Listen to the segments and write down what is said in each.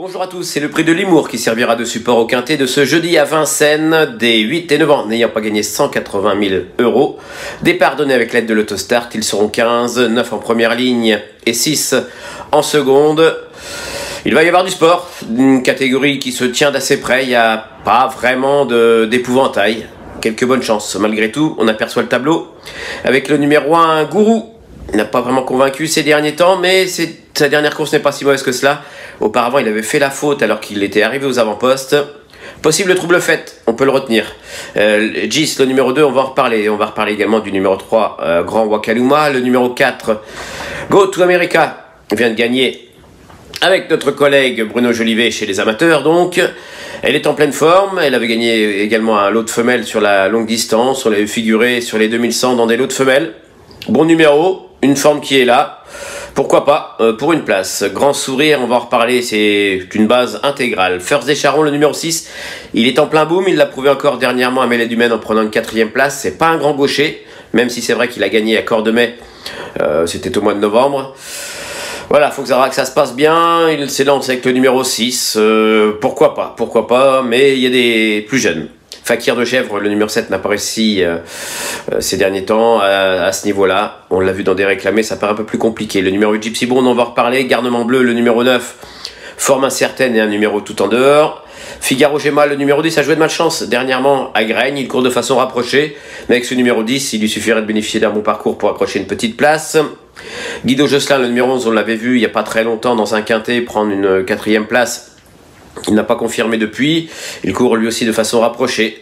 Bonjour à tous, c'est le prix de l'humour qui servira de support au quintet de ce jeudi à Vincennes des 8 et 9 ans, n'ayant pas gagné 180 000 €. Départ donné avec l'aide de l'autostart, ils seront 15, 9 en première ligne et 6 en seconde. Il va y avoir du sport, une catégorie qui se tient d'assez près, il n'y a pas vraiment d'épouvantail. Quelques bonnes chances, malgré tout, on aperçoit le tableau avec le numéro 1, Gourou. Il n'a pas vraiment convaincu ces derniers temps, mais sa dernière course n'est pas si mauvaise que cela. Auparavant, il avait fait la faute alors qu'il était arrivé aux avant-postes. Possible trouble fait, on peut le retenir. Gis, le numéro 2, on va en reparler. On va reparler également du numéro 3, Grand Wakaluma. Le numéro 4, Go to America, vient de gagner avec notre collègue Bruno Jolivet chez les amateurs. Donc, elle est en pleine forme. Elle avait gagné également un lot de femelles sur la longue distance. On l'avait figuré sur les 2100 dans des lots de femelles. Bon numéro, une forme qui est là. Pourquoi pas pour une place. Grand Sourire, on va en reparler, c'est une base intégrale. First des Charons, le numéro 6, il est en plein boom. Il l'a prouvé encore dernièrement à Mêlée du Maine en prenant une 4e place. C'est pas un grand gaucher, même si c'est vrai qu'il a gagné à Cordemais. C'était au mois de novembre. Voilà, faut que ça se passe bien. Il s'élance avec le numéro 6. Pourquoi pas, mais il y a des plus jeunes. Fakir de Chèvre, le numéro 7, n'a pas réussi ces derniers temps à ce niveau-là. On l'a vu dans des réclamés, ça paraît un peu plus compliqué. Le numéro 8, Gypsy Bond, on va en reparler. Garnement Bleu, le numéro 9, forme incertaine et un numéro tout en dehors. Figaro Gemma, le numéro 10, a joué de malchance dernièrement à Graigne. Il court de façon rapprochée. Mais avec ce numéro 10, il lui suffirait de bénéficier d'un bon parcours pour accrocher une petite place. Guido Josselin, le numéro 11, on l'avait vu il n'y a pas très longtemps dans un quintet, prendre une 4e place. Il n'a pas confirmé depuis. Il court lui aussi de façon rapprochée.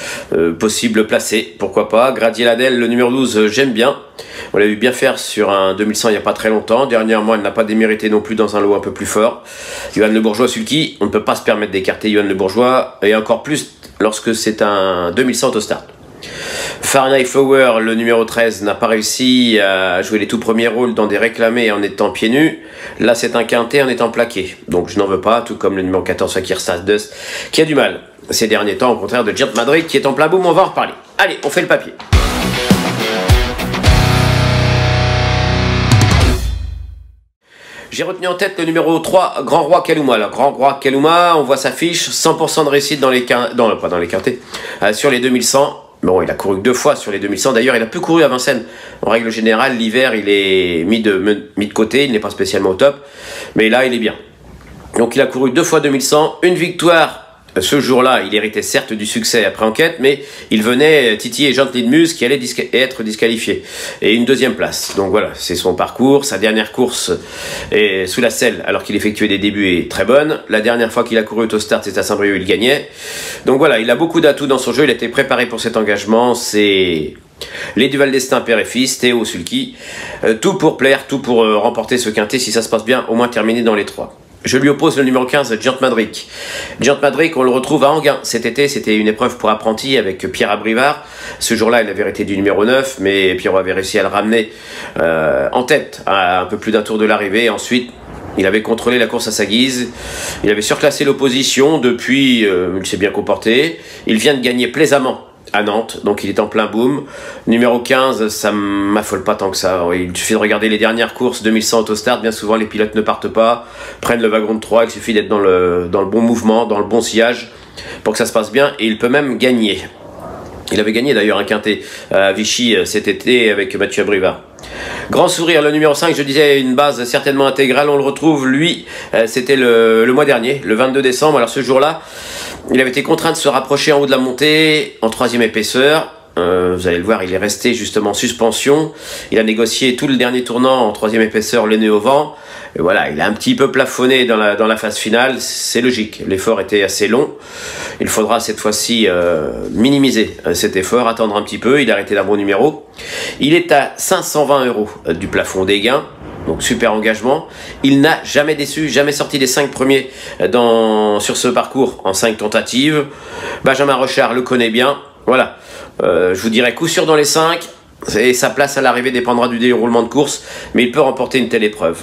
Possible placé, pourquoi pas. Gradier Ladel, le numéro 12, j'aime bien. On l'a vu bien faire sur un 2100 il n'y a pas très longtemps. Dernièrement, elle n'a pas démérité non plus dans un lot un peu plus fort. Johan Le Bourgeois Sulky, on ne peut pas se permettre d'écarter Johan Le Bourgeois, et encore plus lorsque c'est un 2100 autostart. Fahrenheit Flower, le numéro 13, n'a pas réussi à jouer les tout premiers rôles dans des réclamés en étant pieds nus. Là, c'est un quintet en étant plaqué. Donc, je n'en veux pas, tout comme le numéro 14, Fakir Stardust, qui a du mal ces derniers temps, au contraire de Giant Madrid, qui est en plein boom. On va en reparler. Allez, on fait le papier. J'ai retenu en tête le numéro 3, Grand Roi Kaluma. Le Grand Roi Kaluma, on voit sa fiche, 100% de réussite dans les pas dans les quintés, sur les 2100. Bon, il a couru que 2 fois sur les 2100. D'ailleurs, il a peu couru à Vincennes. En règle générale, l'hiver, il est mis de côté. Il n'est pas spécialement au top. Mais là, il est bien. Donc, il a couru 2 fois 2100. Une victoire. Ce jour-là, il héritait certes du succès après enquête, mais il venait titiller Gently de Muse qui allait être disqualifié. Et une 2e place. Donc voilà, c'est son parcours. Sa dernière course est sous la selle, alors qu'il effectuait des débuts, est très bonne. La dernière fois qu'il a couru autostart, c'était à Saint-Brieuc, il gagnait. Donc voilà, il a beaucoup d'atouts dans son jeu. Il a été préparé pour cet engagement. C'est les Duval d'Estaing, père et fils, Théo Sulky. Tout pour plaire, tout pour remporter ce quintet. Si ça se passe bien, au moins terminer dans les 3. Je lui oppose le numéro 15, Giant Madrid. Giant Madrid, on le retrouve à Enghien. Cet été, c'était une épreuve pour apprentis avec Pierre Abrivard. Ce jour-là, il avait été du numéro 9, mais Pierrot avait réussi à le ramener en tête à un peu plus d'un tour de l'arrivée. Ensuite, il avait contrôlé la course à sa guise. Il avait surclassé l'opposition. Depuis, il s'est bien comporté. Il vient de gagner plaisamment à Nantes, donc il est en plein boom. Numéro 15, ça m'affole pas tant que ça. Il suffit de regarder les dernières courses 2100 autostart, bien souvent les pilotes ne partent pas, prennent le wagon de 3, il suffit d'être dans le bon mouvement, dans le bon sillage pour que ça se passe bien, et il peut même gagner. Il avait gagné d'ailleurs un quintet à Vichy cet été avec Mathieu Abrivard. Grand Sourire, le numéro 5, je disais une base certainement intégrale, on le retrouve, lui, c'était le mois dernier, le 22 décembre, alors ce jour-là, il avait été contraint de se rapprocher en haut de la montée, en 3e épaisseur. Vous allez le voir, il est resté justement en suspension. Il a négocié tout le dernier tournant en 3e épaisseur, le nez au vent. Et voilà, il a un petit peu plafonné dans la phase finale. C'est logique, l'effort était assez long. Il faudra cette fois-ci minimiser cet effort, attendre un petit peu. Il a arrêté d'un bon numéro. Il est à 520 € du plafond des gains. Donc super engagement. Il n'a jamais déçu, jamais sorti des 5 premiers sur ce parcours en 5 tentatives. Benjamin Rochard le connaît bien. Voilà, je vous dirais coup sûr dans les 5. Et sa place à l'arrivée dépendra du déroulement de course, mais il peut remporter une telle épreuve.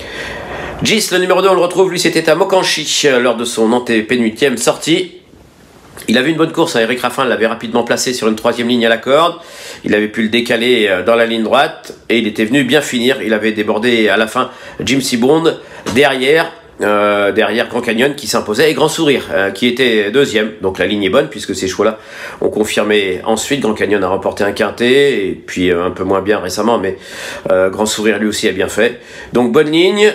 Gis, le numéro 2, on le retrouve, lui c'était à Mokanchi lors de son antépénultième sortie. Il avait une bonne course, Eric Raffin l'avait rapidement placé sur une 3e ligne à la corde. Il avait pu le décaler dans la ligne droite et il était venu bien finir. Il avait débordé à la fin Gypsy Bond derrière. derrière Grand Canyon qui s'imposait et Grand Sourire qui était deuxième. Donc la ligne est bonne puisque ces choix-là ont confirmé ensuite. Grand Canyon a remporté un quintet et puis un peu moins bien récemment, mais Grand Sourire lui aussi a bien fait. Donc bonne ligne.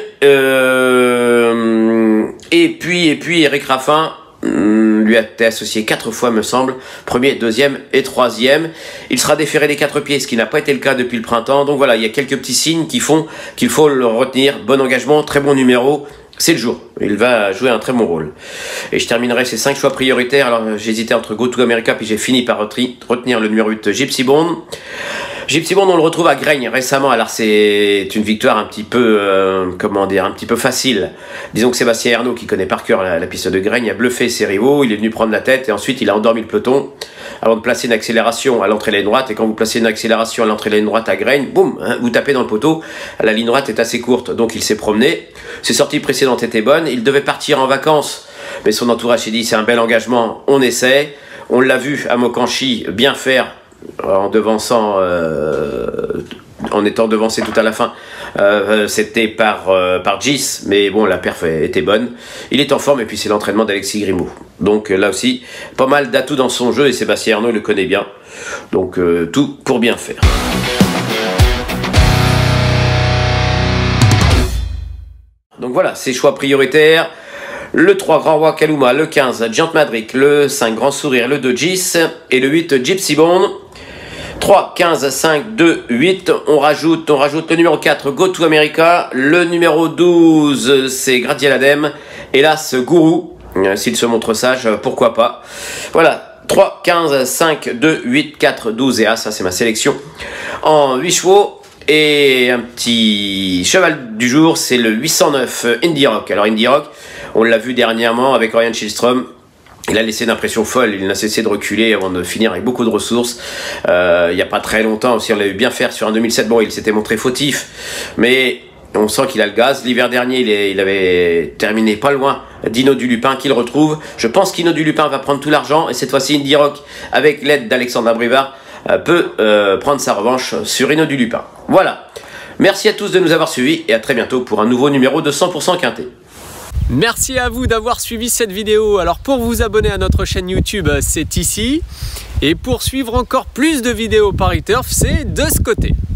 Et puis Eric Raffin lui a été associé 4 fois me semble, premier, deuxième et troisième. Il sera déféré des 4 pieds, ce qui n'a pas été le cas depuis le printemps. Donc voilà, il y a quelques petits signes qui font qu'il faut le retenir. Bon engagement, très bon numéro, c'est le jour. Il va jouer un très bon rôle. Et je terminerai ces 5 choix prioritaires. Alors j'hésitais entre Go To America, puis j'ai fini par retenir le numéro 8 Gypsy Bond. Gypsy Bond, on le retrouve à Graigne récemment. Alors c'est une victoire un petit peu, comment dire, un petit peu facile. Disons que Sébastien Ernaud, qui connaît par cœur la piste de Graigne, a bluffé ses rivaux. Il est venu prendre la tête et ensuite il a endormi le peloton avant de placer une accélération à l'entrée de la ligne droite. Et quand vous placez une accélération à l'entrée de la ligne droite à Graigne, boum, hein, vous tapez dans le poteau. La ligne droite est assez courte, donc il s'est promené. Ses sorties précédentes étaient bonnes. Il devait partir en vacances, mais son entourage s'est dit c'est un bel engagement, on essaie. On l'a vu à Mokanchi bien faire en devançant, en étant devancé tout à la fin. C'était par Gis, mais bon, la perf était bonne. Il est en forme et puis c'est l'entraînement d'Alexis Grimaud. Donc là aussi, pas mal d'atouts dans son jeu et Sébastien Ernaud le connaît bien. Donc tout pour bien faire. Donc voilà, ses choix prioritaires. Le 3 Grand Roi Kaluma, le 15 Giant Madrick, le 5 Grand Sourire, le 2 Gis et le 8 Gypsy Bond. 3, 15, 5, 2, 8, on rajoute le numéro 4, Go To America, le numéro 12, c'est Gradiel Adem, hélas, Gourou, s'il se montre sage, pourquoi pas. Voilà, 3, 15, 5, 2, 8, 4, 12 et A, ça c'est ma sélection en 8 chevaux. Et un petit cheval du jour, c'est le 809 Indie Rock. Alors Indie Rock, on l'a vu dernièrement avec Orion Schillstrom. Il a laissé une impression folle, il n'a cessé de reculer avant de finir avec beaucoup de ressources. Il n'y a pas très longtemps aussi, on l'a vu bien faire sur un 2007. Bon, il s'était montré fautif, mais on sent qu'il a le gaz. L'hiver dernier, il avait terminé pas loin d'Hino du Lupin qu'il retrouve. Je pense qu'Hino du Lupin va prendre tout l'argent et cette fois-ci Indie Rock, avec l'aide d'Alexandre Abrivard, peut prendre sa revanche sur Hino du Lupin. Voilà. Merci à tous de nous avoir suivis et à très bientôt pour un nouveau numéro de 100% Quintet. Merci à vous d'avoir suivi cette vidéo. Alors pour vous abonner à notre chaîne YouTube, c'est ici. Et pour suivre encore plus de vidéos Paris Turf, c'est de ce côté.